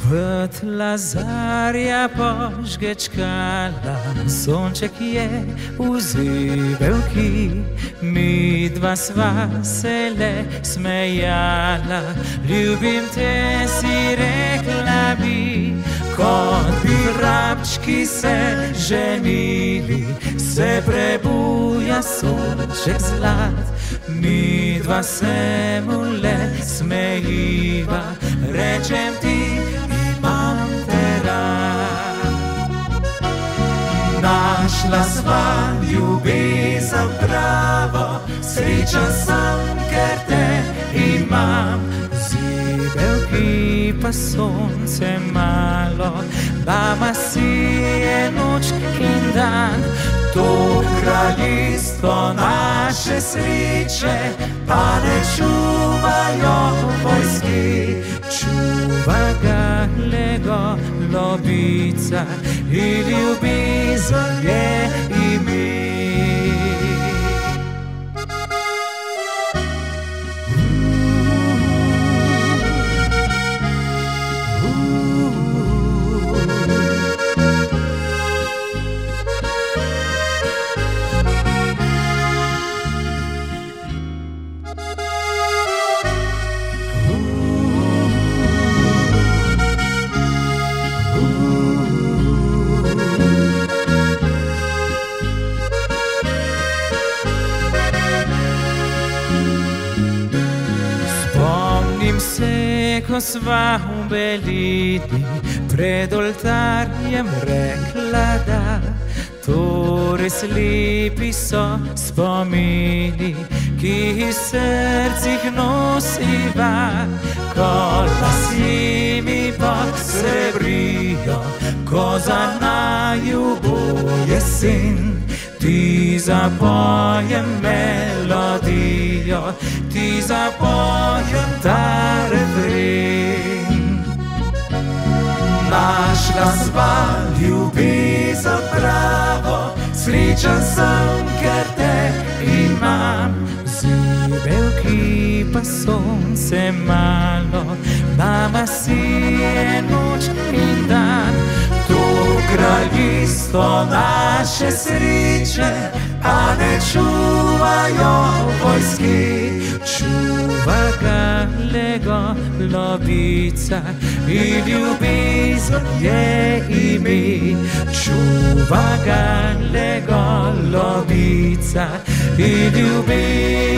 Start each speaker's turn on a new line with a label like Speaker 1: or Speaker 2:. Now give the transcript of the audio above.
Speaker 1: Văd zarja požgečkala, sonček je vzel ki, midva sva se le smejala. Ljubim te, si rekla bi, kot bi vrabčki se ženili, se prebuja sonček zlat, midva se mu le smejiva. Rečem ti, imam te rad. Našla sva ljubezen pravo, srečen sem, ker te imam. Zibelki pa sonce malo, nama si je noč in dan. To kraljestvo naše sreče pa ne čuvajo vojski, čuva ga le golobica in ljubezen je ime. Ko sva v Belini pred oltarjem rekla da, to res lepi so spomini, ki jih v srcih nosiva. Ko lasje mi posrebrijo, ko za naju bo jesen, ti zapojem melodijo, ti zapojem ta refren. Našla sva ljubezen pravo, srečen sem, ker te imam. Zibelki pa sonce malo, nama si je noč in dan. To kraljestvo naše sreče pa ne čuvajo vojski, čuva ga le golobica in ljubezen je ime. Čuva ga le golobica in ljubezen